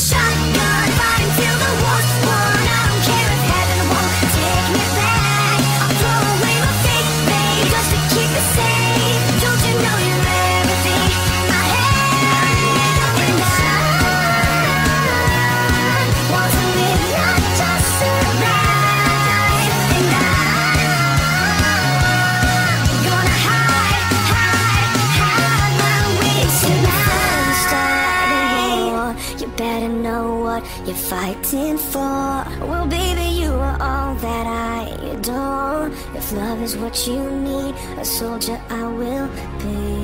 shotgun, fighting till the war's won. I don't care if heaven won't take me back. I'll throw away my fake faith just to keep it safe. Don't you know you're everything I have? And I want to live, not just survive. And I'm gonna hide my way tonight. Start a war, you better know what you're fighting for. Well, baby, you are all that I adore. If love is what you need, a soldier I will be.